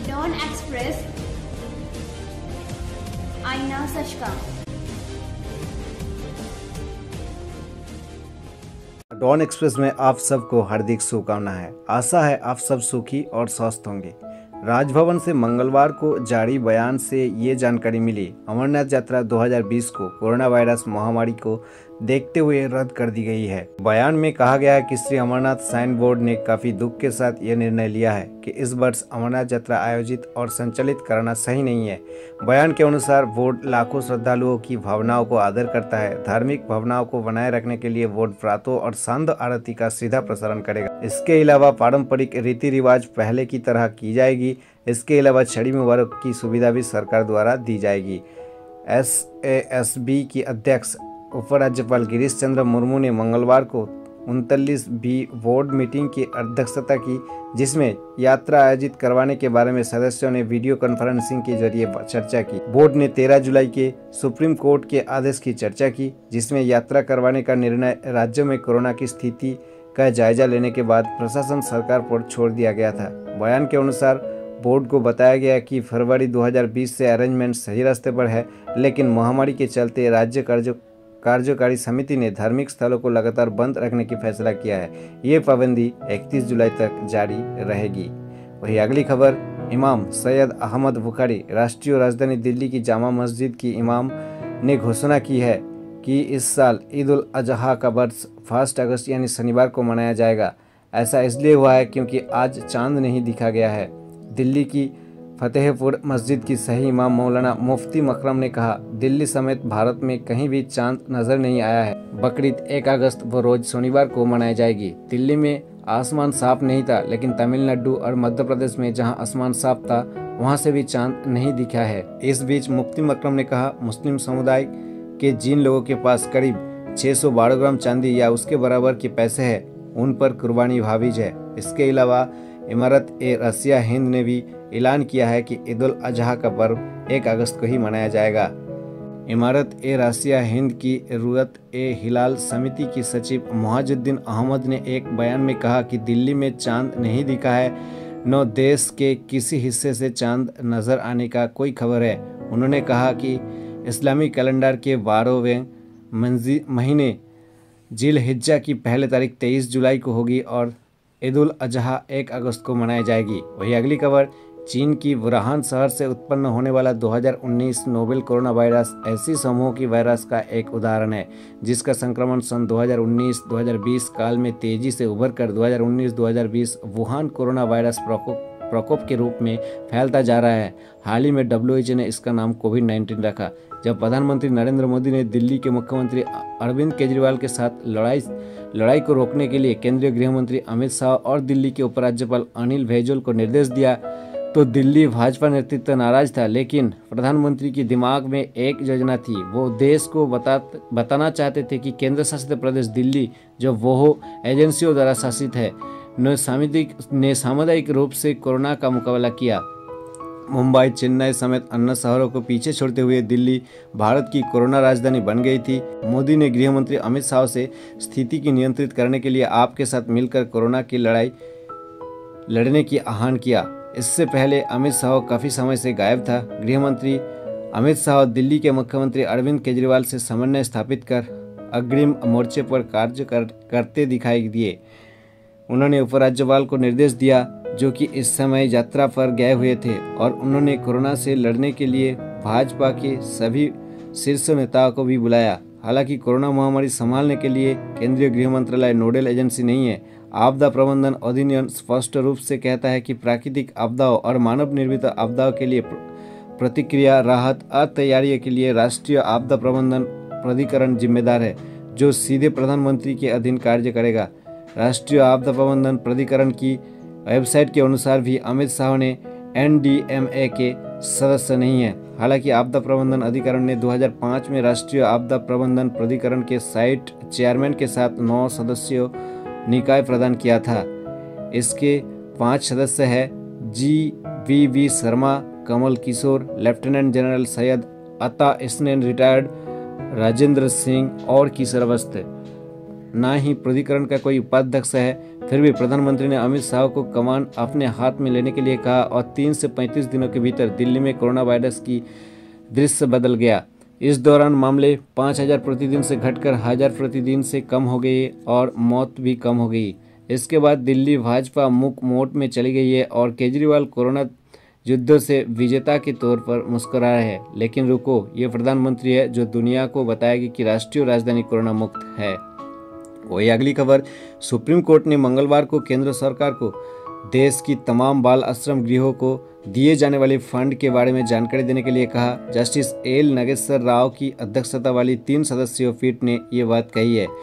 Don express आईना सच का। Don express में आप सबको हार्दिक शुभकामनाएं है। आशा है आप सब सुखी और स्वस्थ होंगे। राजभवन से मंगलवार को जारी बयान से ये जानकारी मिली। अमरनाथ यात्रा 2020 को कोरोना वायरस महामारी को देखते हुए रद्द कर दी गई है। बयान में कहा गया है कि श्री अमरनाथ श्राइन बोर्ड ने काफी दुख के साथ यह निर्णय लिया है कि इस वर्ष अमरनाथ यात्रा आयोजित और संचालित करना सही नहीं है। बयान के अनुसार बोर्ड लाखों श्रद्धालुओं की भावनाओं को आदर करता है। धार्मिक भावनाओं को बनाए रखने के लिए बोर्ड प्रातः और सांध्य आरती का सीधा प्रसारण करेगा। इसके अलावा पारंपरिक रीति रिवाज पहले की तरह की जाएगी। इसके अलावा छड़ी मुबारक की सुविधा भी सरकार द्वारा दी जाएगी। SASB की अध्यक्ष उपराज्यपाल गिरीश चंद्र मुर्मू ने मंगलवार को 39वीं बोर्ड मीटिंग की अध्यक्षता की, जिसमें यात्रा आयोजित करवाने के बारे में सदस्यों ने वीडियो कॉन्फ्रेंसिंग के जरिए चर्चा की। बोर्ड ने 13 जुलाई के सुप्रीम कोर्ट के आदेश की चर्चा की, जिसमें यात्रा करवाने का निर्णय राज्यों में कोरोना की स्थिति का जायजा लेने के बाद प्रशासन सरकार पर छोड़ दिया गया था। बयान के अनुसार बोर्ड को बताया गया कि फरवरी 2020 से अरेंजमेंट सही रास्ते पर है, लेकिन महामारी के चलते राज्य कार्यकारी समिति ने धार्मिक स्थलों को लगातार बंद रखने की फैसला किया है। ये पाबंदी 31 जुलाई तक जारी रहेगी। वही अगली खबर, इमाम सैयद अहमद बुखारी राष्ट्रीय राजधानी दिल्ली की जामा मस्जिद की इमाम ने घोषणा की है कि इस साल ईद उल अजहा का वर्ष 1 अगस्त यानी शनिवार को मनाया जाएगा। ऐसा इसलिए हुआ है क्योंकि आज चांद नहीं दिखा गया है। दिल्ली की फतेहपुर मस्जिद की सही इमाम मौलाना मुफ्ती मकरम ने कहा, दिल्ली समेत भारत में कहीं भी चांद नजर नहीं आया है। बकरीद 1 अगस्त वो रोज शनिवार को मनाई जाएगी। दिल्ली में आसमान साफ नहीं था, लेकिन तमिलनाडु और मध्य प्रदेश में जहां आसमान साफ था वहां से भी चांद नहीं दिखा है। इस बीच मुफ्ती मकरम ने कहा, मुस्लिम समुदाय के जिन लोगों के पास करीब 612 ग्राम चांदी या उसके बराबर के पैसे है, उन पर कुर्बानी हाविज है। इसके अलावा इमारत-ए-रसिया हिंद ने भी ऐलान किया है कि ईद उल अजहा का पर्व 1 अगस्त को ही मनाया जाएगा। इमारत-ए-रसिया हिंद की रुयत-ए-हिलाल समिति की सचिव मुहाजुद्दीन अहमद ने एक बयान में कहा कि दिल्ली में चांद नहीं दिखा है, न देश के किसी हिस्से से चांद नजर आने का कोई खबर है। उन्होंने कहा कि इस्लामी कैलेंडर के 12वें महीने जिल-हिज्जा की पहली तारीख 23 जुलाई को होगी और ईद उल अजहा 1 अगस्त को मनाई जाएगी। वही अगली खबर, चीन की वुहान शहर से उत्पन्न होने वाला 2019 नोवेल कोरोना वायरस ऐसी समूह की वायरस का एक उदाहरण है, जिसका संक्रमण सन 2019-2020 काल में तेजी से उभरकर 2019-2020 वुहान कोरोना वायरस प्रकोप के रूप में फैलता जा रहा है। हाल ही में WHO ने इसका नाम कोविड-19 रखा। जब प्रधानमंत्री नरेंद्र मोदी ने दिल्ली के मुख्यमंत्री अरविंद केजरीवाल के साथ लड़ाई को रोकने के लिए केंद्रीय गृह मंत्री अमित शाह और दिल्ली के उपराज्यपाल अनिल बैजल को निर्देश दिया, तो दिल्ली भाजपा नेतृत्व नाराज था। लेकिन प्रधानमंत्री के दिमाग में एक योजना थी। वो देश को बताना चाहते थे कि केंद्र शासित प्रदेश दिल्ली, जो वो एजेंसियों द्वारा शासित है, ने सामुदायिक रूप से कोरोना का मुकाबला किया। मुंबई, चेन्नई समेत अन्य शहरों को पीछे छोड़ते हुए दिल्ली भारत की कोरोना राजधानी बन गई थी। मोदी ने गृह मंत्री अमित शाह से स्थिति की नियंत्रित करने के लिए आपके साथ मिलकर कोरोना की लड़ाई लड़ने की आह्वान किया। इससे पहले अमित शाह काफी समय से गायब था। गृह मंत्री अमित शाह दिल्ली के मुख्यमंत्री अरविंद केजरीवाल से समन्वय स्थापित कर अग्रिम मोर्चे पर कार्य करते दिखाई दिए। उन्होंने उपराज्यपाल को निर्देश दिया, जो कि इस समय यात्रा पर गए हुए थे, और उन्होंने कोरोना से लड़ने के लिए भाजपा के सभी शीर्ष नेताओं को भी बुलाया। हालांकि कोरोना महामारी संभालने के लिए केंद्रीय गृह मंत्रालय नोडल एजेंसी नहीं है। आपदा प्रबंधन अधिनियम स्पष्ट रूप से कहता है कि प्राकृतिक आपदाओं और मानव निर्मित आपदाओं के लिए प्रतिक्रिया, राहत और तैयारी के लिए राष्ट्रीय आपदा प्रबंधन प्राधिकरण जिम्मेदार है, जो सीधे प्रधानमंत्री के अधीन कार्य करेगा। राष्ट्रीय आपदा प्रबंधन प्राधिकरण की वेबसाइट के अनुसार भी अमित शाह ने NDMA के सदस्य नहीं है। हालांकि आपदा प्रबंधन अधिकरण ने 2005 में राष्ट्रीय आपदा प्रबंधन प्राधिकरण के साइट चेयरमैन के साथ 9 सदस्यों निकाय प्रदान किया था। इसके 5 सदस्य हैं GVV Sharma, Kamal Kishore, lieutenant general Syed Ata Hasnain, retired Rajendra Singh और किशोर अवस्थी। न ही प्राधिकरण का कोई उपाध्यक्ष है, फिर भी प्रधानमंत्री ने अमित शाह को कमान अपने हाथ में लेने के लिए कहा और 3 से 35 दिनों के भीतर दिल्ली में कोरोना वायरस की दृश्य बदल गया। इस दौरान मामले 5000 प्रतिदिन से घटकर 1000 प्रतिदिन से कम हो गए और मौत भी कम हो गई। इसके बाद दिल्ली भाजपा मुक्त मोड में चली गई है और केजरीवाल कोरोना युद्ध से विजेता के तौर पर मुस्कुरा रहे हैं। लेकिन रुको, ये प्रधानमंत्री है जो दुनिया को बताएगी कि राष्ट्रीय राजधानी कोरोना मुक्त है। वही अगली खबर, सुप्रीम कोर्ट ने मंगलवार को केंद्र सरकार को देश की तमाम बाल आश्रम गृहों को दिए जाने वाले फंड के बारे में जानकारी देने के लिए कहा। जस्टिस एल नागेश्वर राव की अध्यक्षता वाली 3 सदस्यीय पीठ ने ये बात कही है।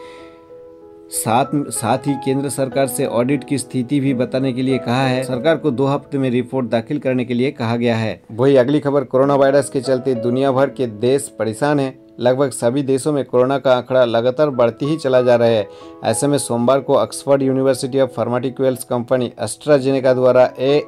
साथ ही केंद्र सरकार से ऑडिट की स्थिति भी बताने के लिए कहा है। सरकार को 2 हफ्ते में रिपोर्ट दाखिल करने के लिए कहा गया है। वही अगली खबर, कोरोना वायरस के चलते दुनिया भर के देश परेशान हैं। लगभग सभी देशों में कोरोना का आंकड़ा लगातार बढ़ती ही चला जा रहा है। ऐसे में सोमवार को Oxford university of pharmaceuticals company AstraZeneca द्वारा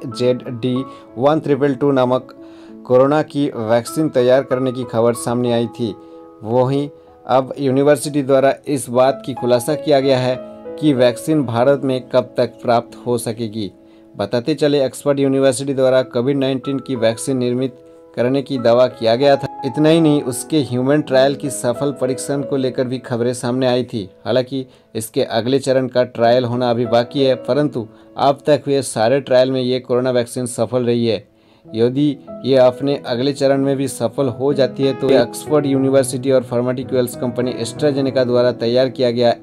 AZD1322 नामक कोरोना की वैक्सीन तैयार करने की खबर सामने आई थी। वहीं अब यूनिवर्सिटी द्वारा इस बात की खुलासा किया गया है कि वैक्सीन भारत में कब तक प्राप्त हो सकेगी। बताते चले, ऑक्सफोर्ड यूनिवर्सिटी द्वारा कोविड-19 की वैक्सीन निर्मित करने की दावा किया गया था। इतना ही नहीं, उसके ह्यूमन ट्रायल की सफल परीक्षण को लेकर भी खबरें सामने आई थी। हालांकि इसके अगले चरण का ट्रायल होना अभी बाकी है, परंतु अब तक हुए सारे ट्रायल में ये कोरोना वैक्सीन सफल रही है। यदि ये अपने अगले चरण में भी सफल हो जाती है तो ऑक्सफोर्ड यूनिवर्सिटी और फार्मास्यूटिकल्स कंपनी एस्ट्राजेनेका द्वारा तैयार किया गया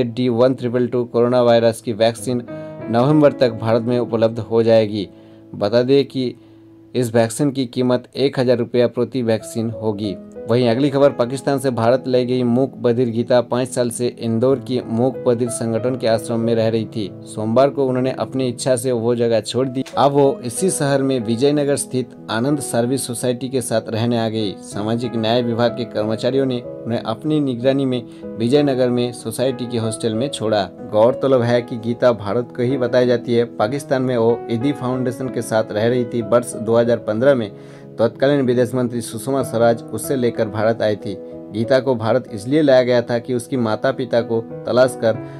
AZD1322 कोरोना वायरस की वैक्सीन नवंबर तक भारत में उपलब्ध हो जाएगी। बता दें कि इस वैक्सीन की कीमत 1000 रुपया प्रति वैक्सीन होगी। वहीं अगली खबर, पाकिस्तान से भारत लाई गई मूक बधिर गीता 5 साल से इंदौर की मूक बधिर संगठन के आश्रम में रह रही थी। सोमवार को उन्होंने अपनी इच्छा से वो जगह छोड़ दी। अब वो इसी शहर में विजयनगर स्थित आनंद सर्विस सोसाइटी के साथ रहने आ गई। सामाजिक न्याय विभाग के कर्मचारियों ने उन्हें अपनी निगरानी में विजयनगर में सोसाइटी के हॉस्टल में छोड़ा। गौरतलब है कि गीता भारत को ही बताई जाती है। पाकिस्तान में वो ईदी फाउंडेशन के साथ रह रही थी। वर्ष 2015 में तत्कालीन विदेश मंत्री सुषमा स्वराज उससे लेकर भारत आई थी। गीता को भारत इसलिए लाया गया था कि उसकी माता पिता को तलाश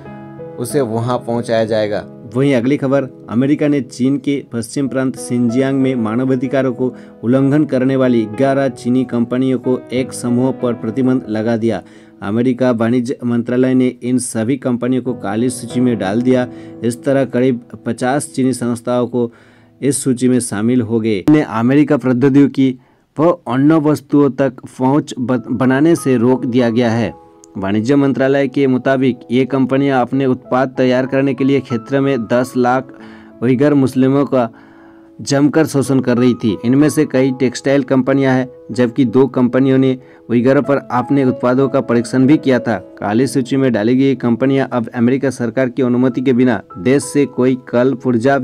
कर उसे वहां पहुंचाया जाएगा। वहीं अगली खबर, अमेरिका ने चीन के पश्चिम प्रांत शिनजियांग में मानवाधिकारों को उल्लंघन करने वाली 11 चीनी कंपनियों को एक समूह पर प्रतिबंध लगा दिया। अमेरिका वाणिज्य मंत्रालय ने इन सभी कंपनियों को काली सूची में डाल दिया। इस तरह करीब 50 चीनी संस्थाओं को इस सूची में शामिल हो गए। इन्हें अमेरिका प्रौद्योगिकी व अन्य वस्तुओं तक पहुंच बनाने से रोक दिया गया है। वाणिज्य मंत्रालय के मुताबिक ये कंपनियां अपने उत्पाद तैयार करने के लिए क्षेत्र में 10 लाख उइगर मुस्लिमों का जमकर शोषण कर रही थी। इनमें से कई टेक्सटाइल कंपनियां हैं, जबकि 2 कंपनियों ने उइगरों पर अपने उत्पादों का परीक्षण भी किया था। काली सूची में डाली गई कंपनियां अब अमेरिका सरकार की अनुमति के बिना देश से कोई कल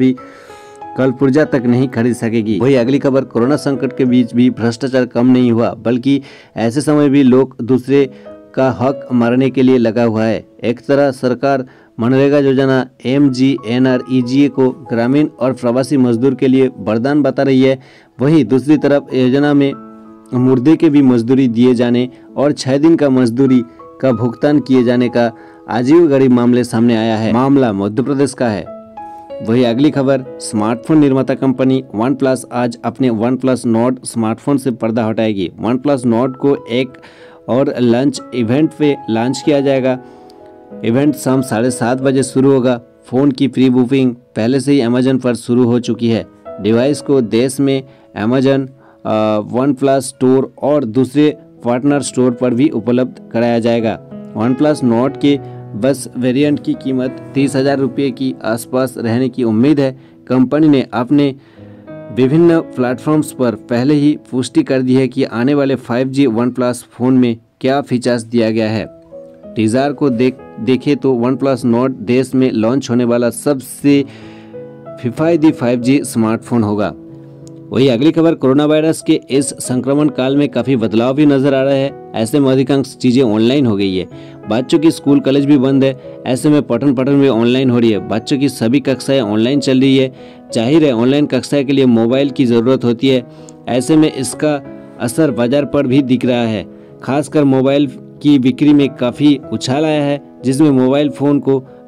पुर्जा तक नहीं खरीद सकेगी। वही अगली खबर, कोरोना संकट के बीच भी भ्रष्टाचार कम नहीं हुआ, बल्कि ऐसे समय भी लोग दूसरे का हक मारने के लिए लगा हुआ है। एक तरह सरकार मनरेगा योजना MGNREGA को ग्रामीण और प्रवासी मजदूर के लिए वरदान बता रही है। वहीं दूसरी तरफ योजना में मुर्दे के भी मजदूरी दिए जाने और 6 दिन का मजदूरी का भुगतान किए जाने का अजीब गरीब मामले सामने आया है। मामला मध्य प्रदेश का है। वही अगली खबर, स्मार्टफोन निर्माता कंपनी OnePlus आज अपने OnePlus Nord स्मार्टफोन से पर्दा हटाएगी। OnePlus Nord को एक और लंच इवेंट पे लॉन्च किया जाएगा। इवेंट शाम 7:30 बजे शुरू होगा। फ़ोन की प्री बुकिंग पहले से ही अमेजन पर शुरू हो चुकी है। डिवाइस को देश में अमेजन, OnePlus स्टोर और दूसरे पार्टनर स्टोर पर भी उपलब्ध कराया जाएगा। OnePlus Nord के बस वेरिएंट की कीमत 30,000 रुपये की आसपास रहने की उम्मीद है। कंपनी ने अपने विभिन्न प्लेटफॉर्म्स पर पहले ही पुष्टि कर दी है कि आने वाले 5G OnePlus फ़ोन में क्या फीचर्स दिया गया है। टीज़र को देखें तो OnePlus Nord देश में लॉन्च होने वाला सबसे किफ़ायती 5G स्मार्टफोन होगा। वही अगली खबर, कोरोना वायरस के इस संक्रमण काल में काफ़ी बदलाव भी नजर आ रहा है। ऐसे में अधिकांश चीज़ें ऑनलाइन हो गई है। बच्चों की स्कूल कॉलेज भी बंद है। ऐसे में पठन भी ऑनलाइन हो रही है। बच्चों की सभी कक्षाएं ऑनलाइन चल रही है। जाहिर है ऑनलाइन कक्षाएं के लिए मोबाइल की ज़रूरत होती है। ऐसे में इसका असर बाजार पर भी दिख रहा है। खासकर मोबाइल की बिक्री में काफ़ी उछाल आया है, जिसमें मोबाइल फ़ोन को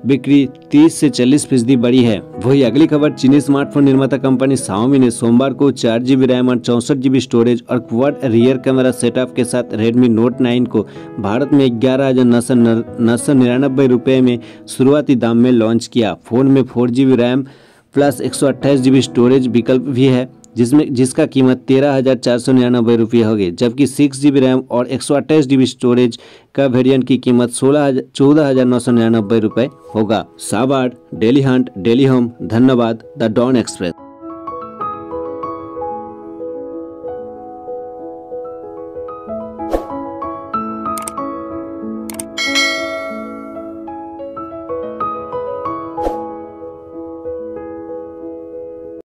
बिक्री 30 से 40% बढ़ी है। वही अगली खबर, चीनी स्मार्टफोन निर्माता कंपनी Xiaomi ने सोमवार को 4GB रैम और 64GB स्टोरेज और क्वाड रियर कैमरा सेटअप के साथ Redmi Note 9 को भारत में 11,999 रुपये में शुरुआती दाम में लॉन्च किया। फोन में 4GB RAM plus 128GB storage विकल्प भी है, जिसका कीमत 13,499 रुपये होगी, जबकि 6GB रैम और 128GB स्टोरेज का वेरिएंट की कीमत 14,999 रुपये होगा। साबाड़, डेली हंट, डेली होम, धन्यवाद, द डॉन एक्सप्रेस।